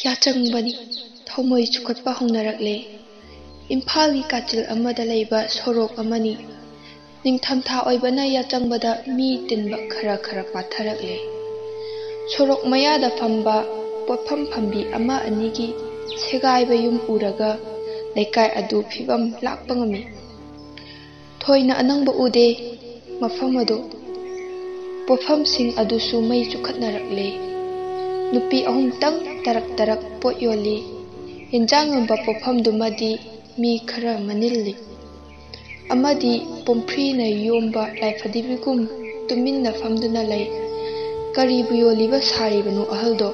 ꯌꯥꯆꯪꯕꯅꯤ ꯊꯧꯃꯣꯏ ꯆꯨꯈꯠꯄ ꯍꯧꯅꯔꯛꯂꯦ ꯏꯝꯐꯥꯜꯒꯤ ꯀꯥꯆꯤꯜ ꯑꯃꯗ ꯂꯩꯕ ꯁꯣꯔꯣꯛ ꯑꯃꯅꯤ ꯅꯤꯡꯊꯝꯊꯥ ꯑꯣꯏꯕꯅ ꯌꯥꯆꯪꯕꯗ ꯃꯤ ꯇꯤꯟꯕ ꯈꯔ ꯈꯔ ꯄꯥꯊꯔꯛꯂꯦ ꯁꯣꯔꯣꯛ ꯃꯌꯥꯗ ꯐꯝꯕ ꯄꯣꯠꯐꯝ ꯐꯝꯕꯤ ꯑꯃ ꯑꯅꯤꯒꯤ ꯁꯦꯒꯥꯏꯕ ꯌꯨꯝ ꯎꯔꯒ ꯂꯩꯀꯥꯏ ꯑꯗꯨ ꯐꯤꯕꯝ ꯂꯥꯛꯄ ꯉꯝꯃꯤ ꯊꯣꯏꯅ ꯑꯅꯪꯕ ꯎꯗꯦ ꯃꯐꯝ ꯑꯗꯨ ꯄꯣꯠꯐꯝꯁꯤꯡ ꯑꯗꯨꯁꯨ ꯃꯩ ꯆꯨꯈꯠꯅꯔꯛꯂꯦ ꯅꯨꯄꯤ ꯑꯍꯨꯝꯇꯪ ꯇꯔꯛ ꯇꯔꯛ ꯄꯣꯠ ꯌꯣꯜꯂꯤ ꯌꯦꯟꯖꯥꯡ ꯌꯣꯟꯕ ꯄꯣꯠꯐꯝꯗꯨꯃꯗꯤ ꯃꯤ ꯈꯔ ꯃꯅꯤꯜꯂꯤ ꯑꯃꯗꯤ ꯄꯣꯝꯐ꯭ꯔꯤꯅ ꯌꯣꯝꯕ ꯂꯥꯏꯐꯗꯤꯕꯤꯒꯨꯝ ꯇꯨꯃꯤꯟꯅ ꯐꯝꯗꯨꯅ ꯂꯩ ꯀꯔꯤꯕꯨ ꯌꯣꯜꯂꯤꯕ ꯁꯥꯔꯤꯕꯅꯣ ꯑꯍꯜꯗꯣ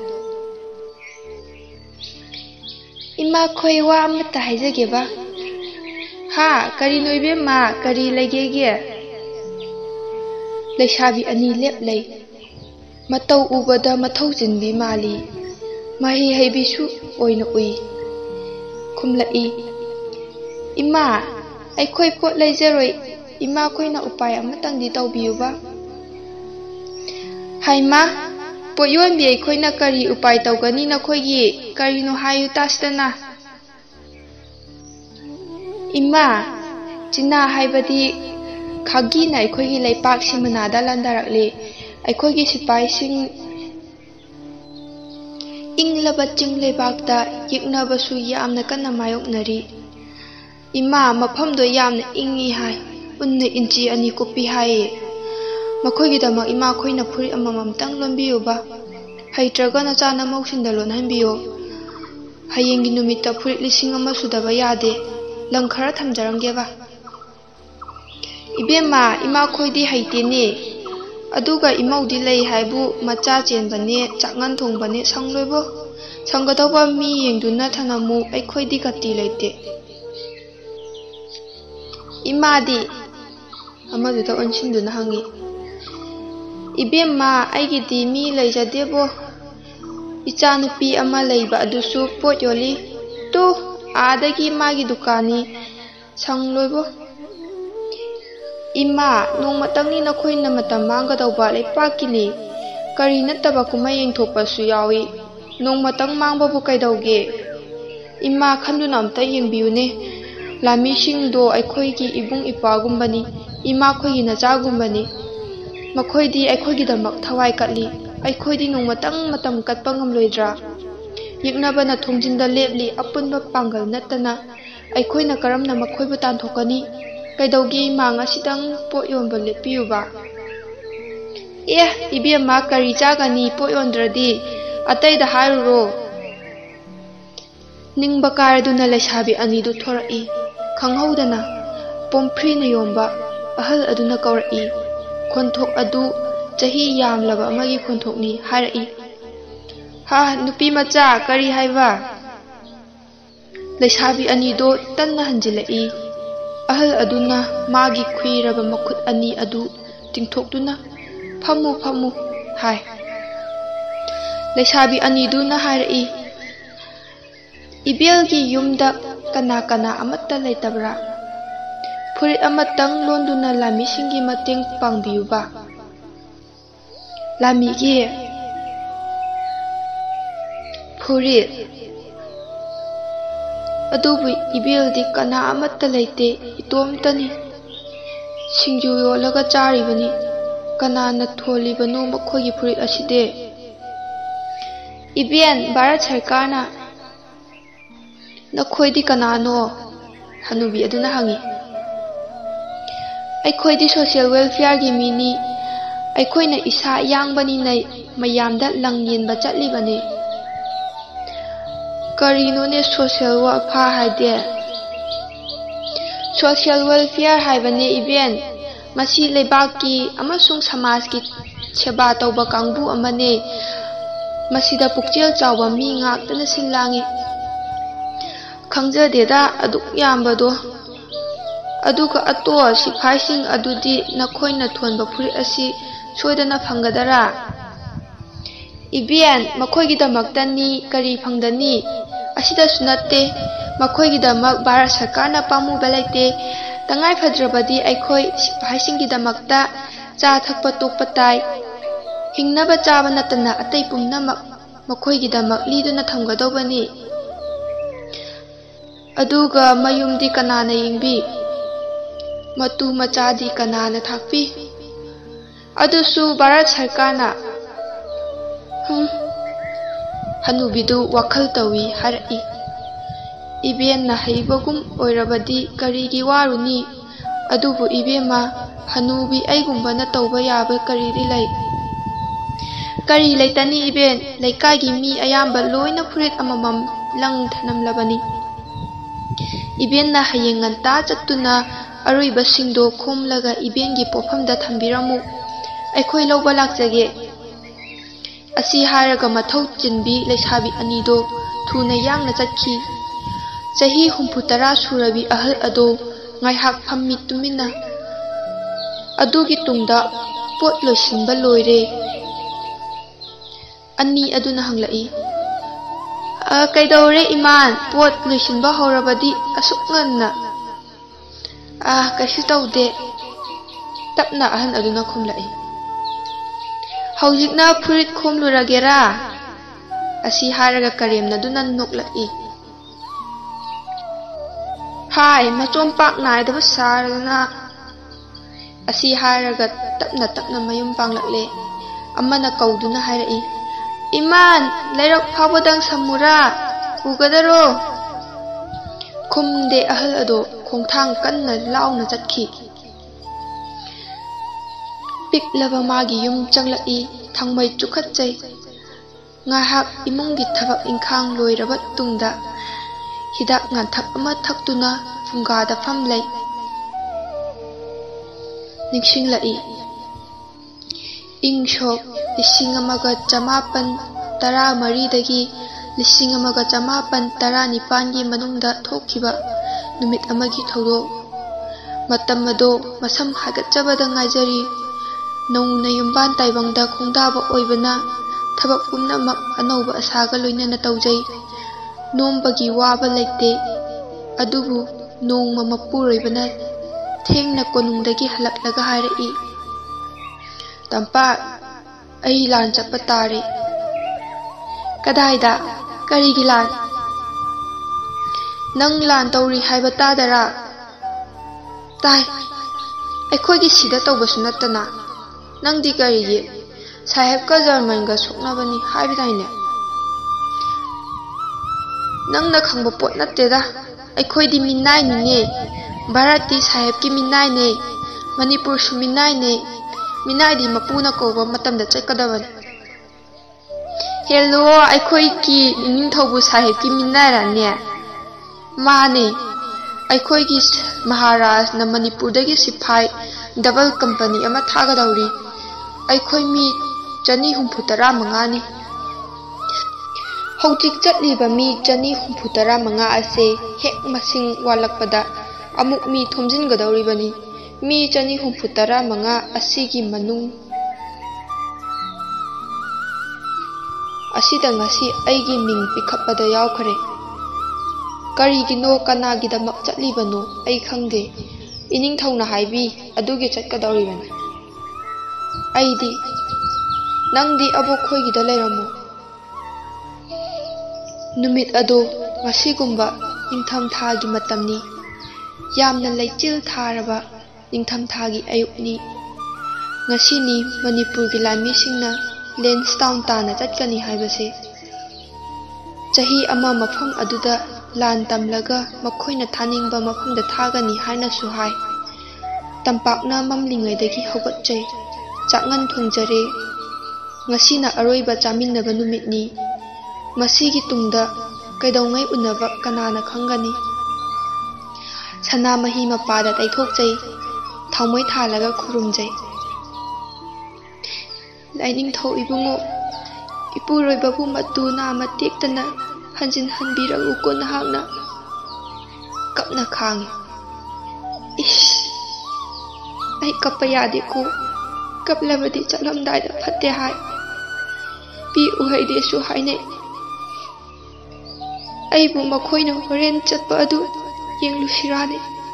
ꯏꯃꯥ ꯈꯣꯏ ꯋꯥ ꯑꯃꯠꯇ ꯍꯥꯏꯖꯒꯦꯕ ꯍꯥ ꯀꯔꯤꯅꯣ ꯏꯕꯦꯝꯃ ꯀꯔꯤ ꯂꯩꯒꯦꯒꯦ ꯂꯩꯁꯥꯕꯤ ꯑꯅꯤ ꯂꯦꯞ ꯂꯩ ꯃꯇꯧ ꯎꯕꯗ ꯃꯊꯧ ꯆꯤꯟꯕꯤ ꯃꯥꯜꯂꯤ ꯃꯍꯩ ꯍꯩꯕꯤꯁꯨ ꯑꯣꯏꯅ ꯎꯏ ꯈꯨꯝꯂꯛꯏ ꯏꯃꯥ ꯑꯩꯈꯣꯏ ꯄꯣꯠ ꯂꯩꯖꯔꯣꯏ ꯏꯃꯥ ꯈꯣꯏꯅ ꯎꯄꯥꯏ ꯑꯃꯇꯪꯗꯤ ꯇꯧꯕꯤꯌꯨꯕ ꯍꯥꯏꯃ ꯄꯣꯠ ꯌꯣꯟꯕꯤ ꯑꯩꯈꯣꯏꯅ ꯀꯔꯤ ꯎꯄꯥꯏ ꯇꯧꯒꯅꯤ ꯅꯈꯣꯏꯒꯤ ꯀꯔꯤꯅꯣ ꯍꯥꯏꯌꯨ ꯇꯥꯁꯤꯗꯅ ꯏꯃꯥ ꯆꯤꯅꯥ ꯍꯥꯏꯕꯗꯤ ꯈꯥꯒꯤꯅ ꯑꯩꯈꯣꯏꯒꯤ ꯂꯩꯄꯥꯛꯁꯤ ꯃꯅꯥꯗ ꯂꯥꯟꯗꯥꯔꯛꯂꯤ ꯑꯩꯈꯣꯏꯒꯤ ꯁꯤꯄꯥꯏꯁꯤꯡ ꯏꯪꯂꯕ ꯆꯤꯡ ꯂꯩꯕꯥꯛꯇ ꯌꯦꯛꯅꯕꯁꯨ ꯌꯥꯝꯅ ꯀꯟꯅ ꯃꯥꯌꯣꯛꯅꯔꯤ ꯏꯃꯥ ꯃꯐꯝꯗꯣ ꯌꯥꯝꯅ ꯏꯪꯉꯤ ꯍꯥꯏ ꯎꯟꯅ ꯏꯟꯆꯤ 2 ꯀꯨꯞꯄꯤ ꯍꯥꯏꯌꯦ ꯃꯈꯣꯏꯒꯤꯗꯃꯛ ꯏꯃꯥ ꯈꯣꯏꯅ ꯐꯨꯔꯤꯠ ꯑꯃꯃꯝꯇꯪ ꯂꯣꯟꯕꯤꯌꯨꯕ ꯍꯩꯇ꯭ꯔꯒ ꯅꯆꯥ ꯅꯃꯧꯁꯤꯡꯗ ꯂꯣꯟꯍꯟꯕꯤꯌꯣ ꯍꯌꯦꯡꯒꯤ ꯅꯨꯃꯤꯠꯇ ꯐꯨꯔꯤꯠ 1,000 ꯁꯨꯗꯕ ꯌꯥꯗꯦ ꯂꯪ ꯈꯔ ꯊꯝꯖꯔꯝꯒꯦꯕ ꯏꯕꯦꯝꯃ ꯏꯃꯥ ꯈꯣꯏꯗꯤ ꯍꯩꯇꯦꯅꯦ ꯑꯗꯨꯒ ꯏꯃꯧꯗꯤ ꯂꯩ ꯍꯥꯏꯕꯨ ꯃꯆꯥ ꯆꯦꯟꯕꯅꯦ ꯆꯥꯛꯉꯟ ꯊꯣꯡꯕꯅꯦ ꯁꯪꯂꯣꯏꯕꯣ ꯁꯪꯒꯗꯧꯕ ꯃꯤ ꯌꯦꯡꯗꯨꯅ ꯊꯅꯝꯃꯨ ꯑꯩꯈꯣꯏꯗꯤ ꯒꯇꯤ ꯂꯩꯇꯦ ꯏꯃꯥꯗꯤ ꯑꯃꯗꯨꯗ ꯑꯣꯟꯁꯤꯟꯗꯨꯅ ꯍꯪꯉꯤ ꯏꯕꯦꯝꯃ ꯑꯩꯒꯤꯗꯤ ꯃꯤ ꯂꯩꯖꯗꯦꯕꯣ ꯏꯆꯥ ꯅꯨꯄꯤ ꯑꯃ ꯂꯩꯕ ꯑꯗꯨꯁꯨ ꯄꯣꯠ ꯌꯣꯜꯂꯤ ꯇꯨ ꯑꯥꯗꯒꯤ ꯃꯥꯒꯤ ꯗꯨꯀꯥꯟꯅꯤ ꯁꯪꯂꯣꯏꯕꯣ ꯏꯃꯥ ꯅꯣꯡꯃꯇꯪꯅꯤ ꯅꯈꯣꯏꯅ ꯃꯇꯝ ꯃꯥꯡꯒꯗꯧꯕ ꯂꯩꯄꯥꯛꯀꯤꯅꯤ ꯀꯔꯤ ꯅꯠꯇꯕ ꯀꯨꯝꯍꯩ ꯌꯦꯡꯊꯣꯛꯄꯁꯨ ꯌꯥꯎꯏ ꯅꯣꯡꯃꯇꯪ ꯃꯥꯡꯕꯕꯨ ꯀꯩꯗꯧꯒꯦ ꯏꯃꯥ ꯈꯟꯗꯨꯅ ꯑꯝꯇ ꯌꯦꯡꯕꯤꯌꯨꯅꯦ ꯂꯥꯟꯃꯤꯁꯤꯡꯗꯣ ꯑꯩꯈꯣꯏꯒꯤ ꯏꯕꯨꯡ ꯏꯄ꯭ꯋꯥꯒꯨꯝꯕꯅꯤ ꯏꯃꯥꯈꯣꯏꯒꯤ ꯅꯆꯥꯒꯨꯝꯕꯅꯤ ꯃꯈꯣꯏꯗꯤ ꯑꯩꯈꯣꯏꯒꯤꯗꯃꯛ ꯊꯋꯥꯏ ꯀꯠꯂꯤ ꯑꯩꯈꯣꯏꯗꯤ ꯅꯣꯡꯃꯇꯪ ꯃꯇꯝ ꯀꯠꯄ ꯉꯝꯂꯣꯏꯗ꯭ꯔꯥ ꯌꯦꯛꯅꯕꯅ ꯊꯣꯡꯖꯤꯟꯗ ꯂꯦꯞꯂꯤ ꯑꯄꯨꯟꯕ ꯄꯥꯡꯒꯜ ꯅꯠꯇꯅ ꯑꯩꯈꯣꯏꯅ ꯀꯔꯝꯅ ꯃꯈꯣꯏꯕꯨ ꯇꯥꯟꯊꯣꯛꯀꯅꯤ ꯀꯩꯗꯧꯒꯦ ꯏꯃꯥ ꯉꯁꯤꯇꯪ ꯄꯣꯠ ꯌꯣꯟꯕ ꯂꯦꯞꯄꯤꯌꯨꯕ ꯑꯦ ꯏꯕꯦꯝꯃ ꯀꯔꯤ ꯆꯥꯒꯅꯤ ꯄꯣꯠ ꯌꯣꯟꯗ꯭ꯔꯗꯤ ꯑꯇꯩꯗ ꯍꯥꯏꯔꯨꯔꯣ ꯅꯤꯡꯕ ꯀꯥꯏꯔꯗꯨꯅ ꯂꯩꯁꯥꯕꯤ ꯑꯅꯤꯗꯨ ꯊꯣꯔꯛꯏ ꯈꯪꯍꯧꯗꯅ ꯄꯣꯝꯐ꯭ꯔꯤꯅ ꯌꯣꯝꯕ ꯑꯍꯜ ꯑꯗꯨꯅ ꯀꯧꯔꯛꯏ ꯈꯣꯟꯊꯣꯛ ꯑꯗꯨ ꯆꯍꯤ ꯌꯥꯝꯂꯕ ꯑꯃꯒꯤ ꯈꯣꯟꯊꯣꯛꯅꯤ ꯍꯥꯏꯔꯛꯏ ꯍꯥ ꯅꯨꯄꯤ ꯃꯆꯥ ꯀꯔꯤ ꯍꯥꯏꯕ ꯂꯩꯁꯥꯕꯤ ꯑꯅꯤꯗꯣ ꯇꯟꯅ ꯍꯟꯖꯤꯜꯂꯛꯏ ꯑꯍꯜ ꯑꯗꯨꯅ ꯃꯥꯒꯤ ꯈꯨꯏꯔꯕ ꯃꯈꯨꯠ 2 ꯑꯗꯨ ꯇꯤꯡꯊꯣꯛꯇꯨꯅ ꯐꯝꯃꯨ ꯐꯝꯃꯨ ꯍꯥꯏ ꯂꯩꯁꯥꯕꯤ ꯑꯅꯤꯗꯨꯅ ꯍꯥꯏꯔꯛꯏ ꯏꯕꯦꯜꯒꯤ ꯌꯨꯝꯗ ꯀꯅꯥ ꯀꯅꯥ ꯑꯃꯠꯇ ꯂꯩꯇꯕ꯭ꯔꯥ ꯐꯨꯔꯤꯠ ꯑꯃꯇꯪ ꯂꯣꯟꯗꯨꯅ ꯂꯥꯟꯃꯤꯁꯤꯡꯒꯤ ꯃꯇꯦꯡ ꯄꯥꯡꯕꯤꯌꯨꯕ ꯂꯥꯟꯃꯤꯒꯤ ꯐꯨꯔꯤꯠ ꯑꯗꯨꯕꯨ ꯏꯕꯦꯜꯗꯤ ꯀꯅꯥ ꯑꯃꯠꯇ ꯂꯩꯇꯦ ꯏꯇꯣꯝꯇꯅꯤ ꯁꯤꯡꯖꯨ ꯌꯣꯜꯂꯒ ꯆꯥꯔꯤꯕꯅꯤ ꯀꯅꯥꯅ ꯊꯣꯜꯂꯤꯕꯅꯣ ꯃꯈꯣꯏꯒꯤ ꯐꯨꯔꯤꯠ ꯑꯁꯤꯗꯤ ꯏꯕꯦꯟ ꯚꯥꯔꯠ ꯁꯔꯀꯥꯔꯅ ꯅꯈꯣꯏꯗꯤ ꯀꯅꯥꯅꯣ ꯍꯅꯨꯕꯤ ꯑꯗꯨꯅ ꯍꯪꯉꯤ ꯑꯩꯈꯣꯏꯗꯤ ꯁꯣꯁꯤꯌꯦꯜ ꯋꯦꯜꯐꯤꯌꯔꯒꯤ ꯃꯤꯅꯤ ꯑꯩꯈꯣꯏꯅ ꯏꯁꯥ ꯌꯥꯡꯕꯅꯤꯅ ꯃꯌꯥꯝꯗ ꯂꯪ ꯌꯦꯟꯕ ꯆꯠꯂꯤꯕꯅꯤ ꯀꯔꯤꯅꯣꯅꯦ ꯁꯣꯁꯤꯌꯦꯜ ꯋꯦꯜꯐꯤꯌꯔ ꯍꯥꯏꯗꯤ ꯁꯣꯁꯤꯌꯦꯜ ꯋꯦꯜꯐꯤꯌꯔ ꯍꯥꯏꯕꯅꯦ ꯏꯕꯦꯟ ꯃꯁꯤ ꯂꯩꯕꯥꯛꯀꯤ ꯑꯃꯁꯨꯡ ꯁꯃꯥꯖꯀꯤ ꯁꯦꯕꯥ ꯇꯧꯕ ꯀꯥꯡꯕꯨ ꯑꯃꯅꯦ ꯃꯁꯤꯗ ꯄꯨꯛꯆꯦꯜ ꯆꯥꯎꯕ ꯃꯤ ꯉꯥꯛꯇꯅ ꯁꯤꯜ ꯂꯥꯡꯏ ꯈꯪꯖꯗꯦꯗ ꯑꯗꯨꯛ ꯌꯥꯝꯕꯗꯣ ꯑꯗꯨꯒ ꯑꯇꯣ ꯁꯤꯐꯥꯏꯁꯤꯡ ꯑꯗꯨꯗꯤ ꯅꯈꯣꯏꯅ ꯊꯣꯟꯕ ꯐꯨꯔꯤꯠ ꯑꯁꯤ ꯁꯣꯏꯗꯅ ꯐꯪꯒꯗꯔꯥ ꯏꯕꯦꯟ ꯃꯈꯣꯏꯒꯤꯗꯃꯛꯇꯅꯤ ꯀꯔꯤ ꯐꯪꯗꯅꯤ ꯑꯁꯤꯗꯁꯨ ꯅꯠꯇꯦ ꯃꯈꯣꯏꯒꯤꯗꯃꯛ ꯚꯥꯔꯠ ꯁꯔꯀꯥꯔꯅ ꯄꯥꯝꯃꯨꯕ ꯂꯩꯇꯦ ꯇꯉꯥꯏ ꯐꯗ꯭ꯔꯕꯗꯤ ꯑꯩꯈꯣꯏ ꯁꯤꯐꯥꯏꯁꯤꯡꯒꯤꯗꯃꯛꯇ ꯆꯥ ꯊꯛꯄ ꯇꯣꯛꯄ ꯇꯥꯏ ꯍꯤꯡꯅꯕ ꯆꯥꯕ ꯅꯠꯇꯅ ꯑꯇꯩ ꯄꯨꯝꯅꯃꯛ ꯃꯈꯣꯏꯒꯤꯗꯃꯛ ꯂꯤꯗꯨꯅ ꯊꯝꯒꯗꯧꯕꯅꯤ꯫ ꯑꯗꯨꯒ ꯃꯌꯨꯝꯗꯤ ꯀꯅꯥꯅ ꯌꯦꯡꯕꯤ? ꯃꯇꯨ ꯃꯆꯥꯗꯤ ꯀꯅꯥꯅ ꯊꯥꯛꯄꯤ? ꯑꯗꯨꯁꯨ ꯚꯥꯔꯠ ꯁꯔꯀꯥꯔꯅ꯫ ꯍꯅꯨꯕꯤꯗꯨ ꯋꯥꯈꯜ ꯇꯧꯏ ꯍꯥꯏꯔꯛꯏ꯫ ꯏꯕꯦꯟꯅ ꯍꯩꯕꯒꯨꯝ ꯑꯣꯏꯔꯕꯗꯤ ꯀꯔꯤꯒꯤ ꯋꯥꯔꯨꯅꯤ? ꯑꯗꯨꯕꯨ ꯏꯕꯦꯝꯃ, ꯍꯅꯨꯕꯤ ꯑꯩꯒꯨꯝꯕꯅ ꯇꯧꯕ ꯌꯥꯕ ꯀꯔꯤꯗꯤ ꯂꯩ? ꯀꯔꯤ ꯂꯩꯇꯅꯤ ꯏꯕꯦꯟ, ꯂꯩꯀꯥꯏꯒꯤ ꯃꯤ ꯑꯌꯥꯝꯕ ꯂꯣꯏꯅ ꯐꯨꯔꯤꯠ ꯑꯃꯃꯝ ꯂꯪ ꯊꯅꯝꯂꯕꯅꯤ꯫ ꯏꯕꯦꯟꯅ ꯍꯌꯦꯡ ꯉꯟꯇꯥ ꯆꯠꯇꯨꯅ ꯑꯔꯣꯏꯕꯁꯤꯡꯗꯣ ꯈꯣꯝꯂꯒ ꯏꯕꯦꯟꯒꯤ ꯄꯣꯠꯐꯝꯗ ꯊꯝꯕꯤꯔꯝꯃꯨ, ꯑꯩꯈꯣꯏ ꯂꯧꯕ ꯂꯥꯛꯆꯒꯦ꯫ ꯑꯁꯤ ꯍꯥꯏꯔꯒ ꯃꯊꯧ ꯆꯤꯟꯕꯤ ꯂꯩꯁꯥꯕꯤ ꯑꯅꯤꯗꯣ ꯊꯨꯅ ꯌꯥꯡꯅ ꯆꯠꯈꯤ꯫ ꯆꯍꯤ 60 ꯁꯨꯔꯕꯤ ꯑꯍꯜ ꯑꯗꯣ ꯉꯥꯏꯍꯥꯛ ꯐꯝꯃꯤ ꯇꯨꯃꯤꯟꯅ꯫ ꯑꯗꯨꯒꯤ ꯇꯨꯡꯗ ꯄꯣꯠ ꯂꯣꯏꯁꯤꯟꯕ ꯂꯣꯏꯔꯦ ꯑꯅꯤ ꯑꯗꯨꯅ ꯍꯪꯂꯛꯏ꯫ ꯀꯩꯗꯧꯔꯦ ꯏꯃꯥꯟ, ꯄꯣꯠ ꯂꯣꯏꯁꯤꯟꯕ ꯍꯧꯔꯕꯗꯤ ꯑꯁꯨꯛ ꯉꯟꯅ? ꯀꯩꯁꯨ ꯇꯧꯗꯦ, ꯇꯞꯅ ꯑꯍꯜ ꯑꯗꯨꯅ ꯈꯨꯝꯂꯛꯏ꯫ ꯍꯧꯖꯤꯛꯅ ꯐꯨꯔꯤꯠ ꯈꯣꯝꯂꯨꯔꯒꯦꯔꯥ? ꯑꯁꯤ ꯍꯥꯏꯔꯒ ꯀꯔꯦꯝꯅꯗꯨꯅ ꯅꯣꯛꯂꯛꯏ꯫ ꯍꯥꯏ, ꯃꯆꯣꯝꯄꯥꯛ ꯅꯥꯏꯗꯕ ꯁꯥꯔꯗꯅ꯫ ꯑꯁꯤ ꯍꯥꯏꯔꯒ ꯇꯞꯅ ꯇꯞꯅ ꯃꯌꯨꯝ ꯄꯥꯡꯂꯛꯂꯦ꯫ ꯑꯃꯅ ꯀꯧꯗꯨꯅ ꯍꯥꯏꯔꯛꯏ, ꯏꯃꯥꯟ, ꯂꯩꯔꯛ ꯐꯥꯎꯕꯗꯪ ꯁꯝꯃꯨꯔꯥ, ꯄꯨꯒꯗꯔꯣ? ꯈꯨꯝꯗꯦ ꯑꯍꯜ ꯑꯗꯣ ꯈꯣꯡꯊꯥꯡ ꯀꯟꯅ ꯂꯥꯎꯅ ꯆꯠꯈꯤ꯫ ꯄꯤꯛꯂꯕ ꯃꯥꯒꯤ ꯌꯨꯝ ꯆꯪꯂꯛꯏ, ꯊꯥꯡꯃꯩ ꯆꯨꯈꯠꯆꯩ꯫ ꯉꯥꯏꯍꯥꯛ ꯏꯃꯨꯡꯒꯤ ꯊꯕꯛ ꯏꯪꯈꯥꯡ ꯂꯣꯏꯔꯕ ꯇꯨꯡꯗ ꯍꯤꯗꯥꯛ ꯉꯥꯟꯊꯛ ꯑꯃ ꯊꯛꯇꯨꯅ ꯐꯨꯡꯒꯥꯗ ꯐꯝꯂꯩ꯫ ꯅꯤꯡꯁꯤꯡꯂꯛꯏ, ꯏꯪ ꯁꯣꯛ 1814ꯗꯒꯤ 1819ꯒꯤ ꯃꯅꯨꯡꯗ ꯊꯣꯛꯈꯤꯕ ꯅꯨꯃꯤꯠ ꯑꯃꯒꯤ ꯊꯧꯗꯣꯛ꯫ ꯃꯇꯝ ꯑꯗꯣ ꯃꯁꯝ ꯍꯥꯏꯒꯠꯆꯕꯗ ꯉꯥꯏꯖꯔꯤ, ꯅꯧꯅ ꯌꯨꯝꯕꯥꯟ ꯇꯥꯏꯕꯪꯗ ꯈꯣꯡꯗꯥꯕ ꯑꯣꯏꯕꯅ ꯊꯕꯛ ꯄꯨꯝꯅꯃꯛ ꯑꯅꯧꯕ ꯑꯁꯥꯒ ꯂꯣꯏꯅꯅ ꯇꯧꯖꯩ꯫ ꯅꯣꯝꯕꯒꯤ ꯋꯥꯕ ꯂꯩꯇꯦ꯫ ꯑꯗꯨꯕꯨ ꯅꯣꯡꯃ ꯃꯄꯨꯔꯣꯏꯕꯅ ꯊꯦꯡꯅ ꯀꯣꯅꯨꯡꯗꯒꯤ ꯍꯜꯂꯛꯂꯒ ꯍꯥꯏꯔꯛꯏ, ꯇꯝꯄꯥꯛ, ꯑꯩ ꯂꯥꯟ ꯆꯠꯄ ꯇꯥꯔꯦ꯫ ꯀꯗꯥꯏꯗ? ꯀꯔꯤꯒꯤ ꯂꯥꯟ? ꯅꯪ ꯂꯥꯟ ꯇꯧꯔꯤ ꯍꯥꯏꯕ ꯇꯥꯗꯔꯥ? ꯇꯥꯏ, ꯑꯩꯈꯣꯏꯒꯤ ꯁꯤꯗ ꯇꯧꯕꯁꯨ ꯅꯠꯇꯅ꯫ ꯅꯪꯗꯤ ꯀꯔꯤꯒꯤ? ꯁꯥꯍꯦꯕꯀ ꯖꯔꯃꯟꯒ ꯁꯣꯛꯅꯕꯅꯤ ꯍꯥꯏꯕꯗꯥꯏꯅꯦ? ꯅꯪꯅ ꯈꯪꯕ ꯄꯣꯠ ꯅꯠꯇꯦꯗ, ꯑꯩꯈꯣꯏꯗꯤ ꯃꯤꯅꯥꯏꯅꯤꯅꯦ꯫ ꯚꯥꯔꯠꯇꯤ ꯁꯥꯍꯦꯕꯀꯤ ꯃꯤꯅꯥꯏꯅꯦ, ꯃꯅꯤꯄꯨꯔꯁꯨ ꯃꯤꯅꯥꯏꯅꯦ꯫ ꯃꯤꯅꯥꯏꯗꯤ ꯃꯄꯨꯅ ꯀꯧꯕ ꯃꯇꯝꯗ ꯆꯠꯀꯗꯕꯅꯤ꯫ ꯍꯦꯜꯂꯣ, ꯑꯩꯈꯣꯏꯒꯤ ꯏꯅꯤꯡꯊꯧꯕꯨ ꯁꯥꯍꯦꯕꯀꯤ ꯃꯤꯅꯥꯏꯔꯅꯦ? ꯃꯥꯅꯦ, ꯑꯩꯈꯣꯏꯒꯤ ꯃꯍꯥꯔꯥꯖꯅ ꯃꯅꯤꯄꯨꯔꯗꯒꯤ ꯁꯤꯐꯥꯏ ꯗꯕꯜ ꯀꯝꯄꯅꯤ ꯑꯃ ꯊꯥꯒꯗꯧꯔꯤ꯫ ꯑꯩꯈꯣꯏ ꯃꯤ 265ꯅꯤ꯫ ꯍꯧꯖꯤꯛ ꯆꯠꯂꯤꯕ ꯃꯤ 265 ꯑꯁꯦ ꯍꯦꯛ ꯃꯁꯤꯡ ꯋꯥꯠꯂꯛꯄꯗ ꯑꯃꯨꯛ ꯃꯤ ꯊꯣꯝꯖꯤꯟꯒꯗꯧꯔꯤꯕꯅꯤ꯫ ꯃꯤ 265 ꯑꯁꯤꯒꯤ ꯃꯅꯨꯡ ꯑꯁꯤꯗ ꯉꯁꯤ ꯑꯩꯒꯤ ꯃꯤꯡ ꯄꯤꯈꯠꯄꯗ ꯌꯥꯎꯈ꯭ꯔꯦ꯫ ꯀꯔꯤꯒꯤꯅꯣ, ꯀꯅꯥꯒꯤꯗꯃꯛ ꯆꯠꯂꯤꯕꯅꯣ ꯑꯩ ꯈꯪꯗꯦ꯫ ꯏꯅꯤꯡꯊꯧꯅ ꯍꯥꯏꯕꯤ, ꯑꯗꯨꯒꯤ ꯆꯠꯀꯗꯧꯔꯤꯕꯅꯤ꯫ ꯑꯩꯗꯤ? ꯅꯪꯗꯤ ꯑꯕꯣꯛꯈꯣꯏꯒꯤꯗ ꯂꯩꯔꯝꯃꯣ꯫ ꯅꯨꯃꯤꯠ ꯑꯗꯣ ꯉꯁꯤꯒꯨꯝꯕ ꯅꯤꯡꯊꯝꯊꯥꯒꯤ ꯃꯇꯝꯅꯤ꯫ ꯌꯥꯝꯅ ꯂꯩꯆꯤꯜ ꯊꯥꯔꯕ ꯅꯤꯡꯊꯝꯊꯥꯒꯤ ꯑꯌꯨꯛꯅꯤ꯫ ꯉꯁꯤꯅꯤ ꯃꯅꯤꯄꯨꯔꯒꯤ ꯂꯥꯟꯃꯤꯁꯤꯡꯅ ꯂꯦꯟꯁꯗꯥꯎꯟ ꯇꯥꯟꯅ ꯆꯠꯀꯅꯤ ꯍꯥꯏꯕꯁꯦ꯫ ꯆꯍꯤ ꯑꯃ ꯃꯐꯝ ꯑꯗꯨꯗ ꯂꯥꯟ ꯇꯝꯂꯒ ꯃꯈꯣꯏꯅ ꯊꯥꯅꯤꯡꯕ ꯃꯐꯝꯗ ꯊꯥꯒꯅꯤ ꯍꯥꯏꯅꯁꯨ ꯍꯥꯏ꯫ ꯇꯝꯄꯥꯛꯅ ꯃꯝꯂꯤꯉꯩꯗꯒꯤ ꯍꯧꯒꯠꯆꯩ, ꯆꯥꯛꯉꯟ ꯊꯣꯡꯖꯔꯦ꯫ ꯉꯁꯤꯅ ꯑꯔꯣꯏꯕ ꯆꯥꯃꯤꯟꯅꯕ ꯅꯨꯃꯤꯠꯅꯤ꯫ ꯃꯁꯤꯒꯤ ꯇꯨꯡꯗ ꯀꯩꯗꯧꯉꯩ ꯎꯅꯕ ꯀꯅꯥꯅ ꯈꯪꯒꯅꯤ? ꯁꯅꯥꯃꯍꯤ ꯃꯄꯥꯗ ꯇꯩꯊꯣꯛꯆꯩ, ꯊꯥꯎꯃꯩ ꯊꯥꯜꯂꯒ ꯈꯨꯔꯨꯝꯖꯩ꯫ ꯂꯥꯏꯅꯤꯡꯊꯧ ꯏꯕꯨꯡꯉꯣ, ꯏꯄꯨꯔꯣꯏꯕꯕꯨ ꯃꯇꯨ ꯅꯥꯝꯃ ꯇꯦꯛꯇꯅ ꯍꯟꯖꯤꯟ ꯍꯟꯕꯤꯔꯛꯎꯀꯣ ꯅꯍꯥꯛꯅ꯫ ꯀꯞꯅ ꯈꯥꯡꯉꯤ꯫ ꯏꯁ, ꯑꯩ ꯀꯞꯄ ꯌꯥꯗꯦꯀꯣ, ꯀꯞꯂꯕꯗꯤ ꯆꯠꯂꯝꯗꯥꯏꯗ ꯐꯠꯇꯦ ꯍꯥꯏ, ꯄꯤ ꯎꯍꯩꯗꯦꯁꯨ ꯍꯥꯏꯅꯩ꯫ ꯑꯩꯕꯨ ꯃꯈꯣꯏꯅ ꯍꯣꯔꯦꯟ ꯆꯠꯄ ꯑꯗꯨ ꯌꯦꯡꯂꯨꯁꯤꯔꯥꯅꯦ?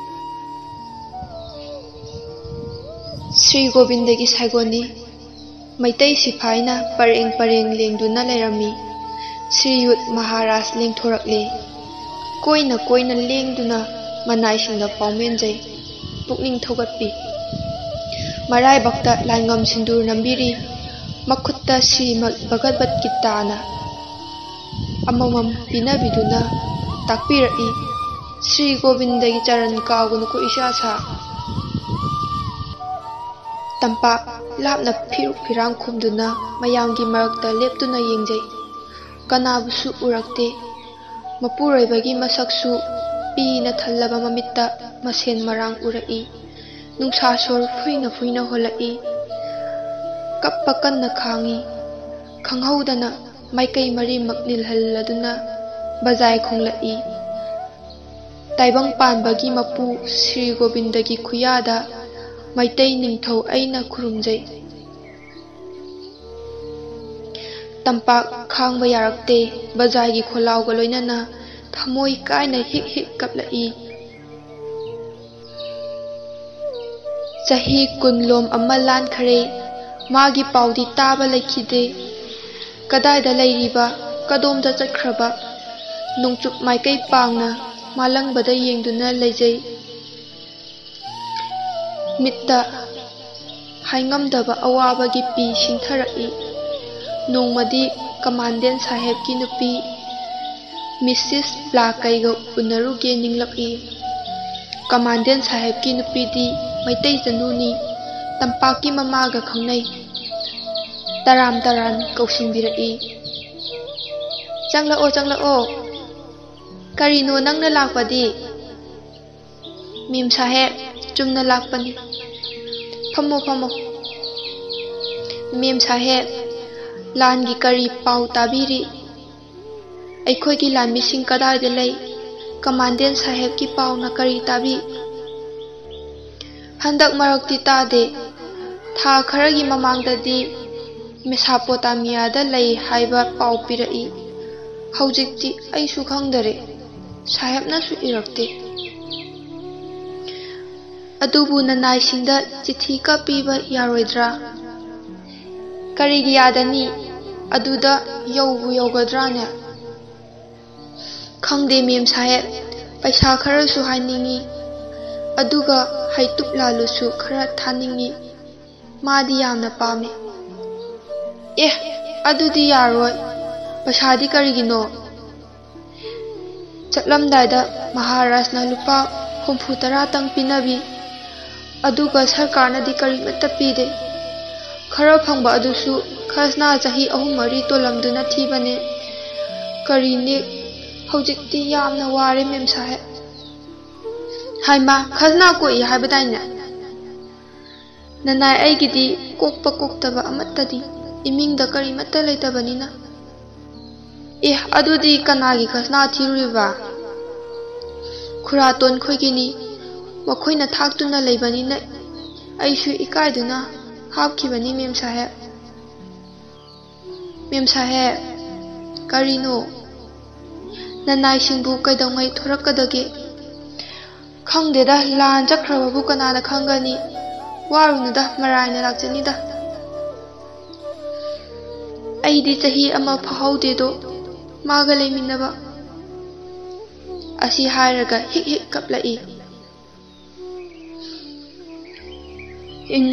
ꯁ꯭ꯔꯤ ꯒꯣꯕꯤꯟꯗꯒꯤ ꯁꯥꯏꯒꯣꯟꯅꯤ꯫ ꯃꯩꯇꯩ ꯁꯤꯐꯥꯏꯅ ꯄꯔꯦꯡ ꯄꯔꯦꯡ ꯂꯦꯡꯗꯨꯅ ꯂꯩꯔꯝꯃꯤ꯫ Sriyut Maharaj lengthorakle koina koina lengduna manai singda paumenjai pukning thogatpi marai bakta langam sindur nambiri makutta Srimad Bhagavad Gita na amamam pinabiduna takpirai Sri Govindagi charan kaugunu ko isasa tampak lapna phiruk phirang khumduna mayamgi marakta leptuna yengjai kanabusu urakte mapuroibagi masaksu pina thallaba mamitta masen marang urai nungsa sor fuina holai kappa kanna khangi khanghaudana maikai mari maknil halladuna bazai khonglai taibang panbagi mapu Sri Govindagi khuyada maitai ningthau aina khurumjai tampak khangba yarakte bazai gi kholau ga loinana thamoi kaina hik kaplai chahi kunlom amalan khare magi paudi taba laikhide kadai da lairiba kadom da chakhraba nungchup maikai pangna malang bada yengduna leijai mitta haingamdaba awabagi pi sintharai nongmadi Commandant Saheb ki nupi Mrs. Blakaiga unaruge ninglaki Commandant Saheb ki nupi di maitai januni tampaki mamaga khangnai taram kausinbirai changlao karino nangna lakpadi Mim Saheb chumna lakpani phamo Mim Saheb langi kari pau tabiri aikhoi ki lan mising kadai de lei Commandant Saheb ki pau na kari tabi handak marakti ta de tha kharagi mamangdadi Mesopotamia da lei haiba pau pirai haujikti aisu khangdare Saheb na su irakte adubu nanai singda chithi ka piba yaroidra karigi yadani aduda yogadrane khangde Mem Saheb paisa khara su hainingi aduga haitup lalu su khara thaningi madi yamna pame adudi yaroi pasadi karigino chatlamdaida Maharaj na lupa 60 tang pinabi aduga sarkarna di kari matta pide khara phangba adusu khasna chahi 3-4 tolamduna thibane karine hojikti yamna ware Mem Saheb haima khasna ko I haibadaina nanai aigidi kokpa koktaba amattadi imingda kari matta leitabanina adudi kanagi khasna thiruriba khuraton khoigini wakhoina thaktuna leibanina aisu ikaiduna hapkibani Mem Saheb karino nanai singbu kaidongai thorakadage khangdeda lan chakhrababu kanana khangani warunuda maraina lakjanida aidi chahi ama phahaudedo maga leiminaba asi hairaga hik kaplai in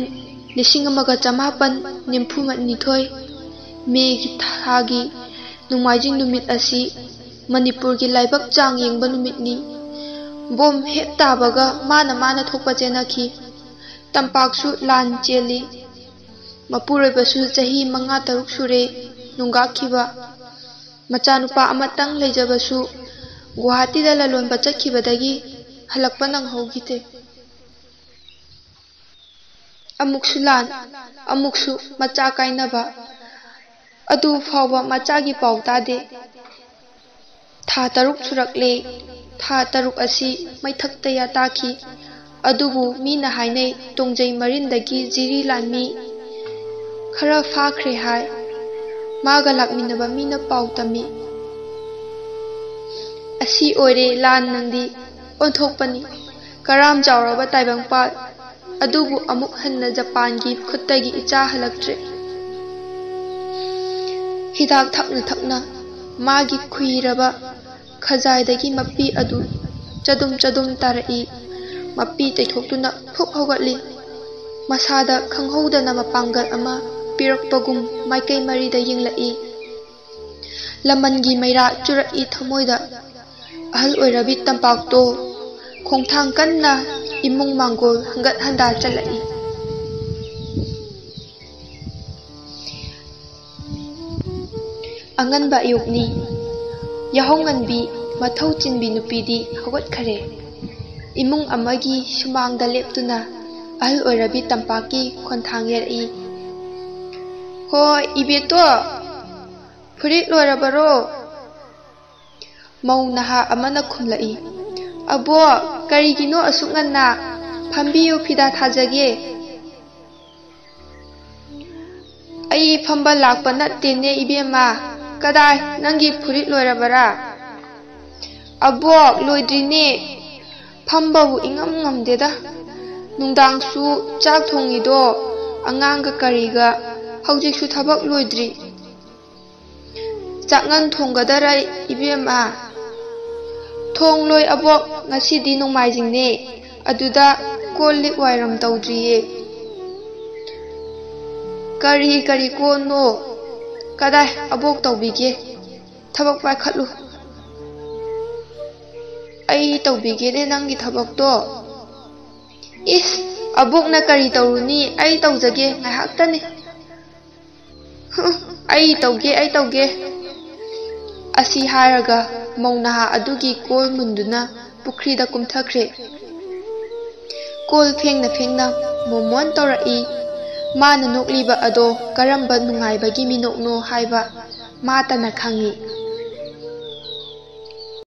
1992 Megi thagi Numaijing numit asi Manipur gi laibak chang yengba numit ni bom het tabaga mana thokpa chenaki tampaksu lan cheli mapuroi basu chahi 5-6 sure nunga khiba machanupa amatang leijabasu Guwahati da lalon bachakibadagi halakpa nang hogite amuksu lan amuksu macha kainaba adu fawba machagi pau tade tha 3 surakle tha 3 asi maithakta ya taki adubu mina hainai tongjai marindagi jiri lanmi khara fakhre hai maga lakminaba mina pau tami asi oire lan nangdi onthokpani karam jawraba taibangpa adubu amuk hanna Japan gi khuttagi icha halaktre hidak thakna मागी खुइरबा खजाइदगी मप्पी अदु चदुम चदुम तारई मप्पी तैथोक्तुना फुक हौगतली मसादा खंगहौदना मपांगल अमा पिरक्पगुम माइकई मरीदा यिंगलई लमनगी मैरा चुरई थमोइदा अहल ओइरबी तंपाक्तो खोंथांग कन्ना इमुंग मांगोल हंगत हंदा चलई अंगनबा अयुक्नी याहोंगनबी मथौ चिनबी नुपीदी हौगतखरे इमुंग अमगी सुमांगदा लेप्तुना अहल ओइरबी तंपाकी खोंथांग येरई होय इबेतो फुरित लोरबरो मौ नहा अमना खुमलई अबो करिगिनो असुकन्ना फंबियो फिदा थाजगे आई फंबा लाकपा नत्तेने इबेमा कदाय नंगी फुरित लोरबरा अबो लोइद्रिने फंबाबु इंगम ngamdeda नुंदांगसु चाक थोंगिदो अंगांग करिगा हौजिकसु थबक लोइद्रि चाकंगन थोंगदराय इबेमा थोंग लोय अबोक ngasiदी नोंमाइजिंगने अदुदा कोलिक वाइरम तौद्रिये करी करी कोनो कदाय अबोक तौबिगे थबक पाइखतलु आई तौबिगेने नंगी थबकतो इस अबोकना करी तौरुनी आई तौजगे ngaihakतने आई तौगे असी हारगा मौनाहा अदुगी कोल मुंदुना पुखरीदा कुमथखरे कोल फेंगना मोमोन तौरई माना नोक्लीबा अदो करंबा नुंगाइबगी मिनोकनो हाइबा माताना खंगी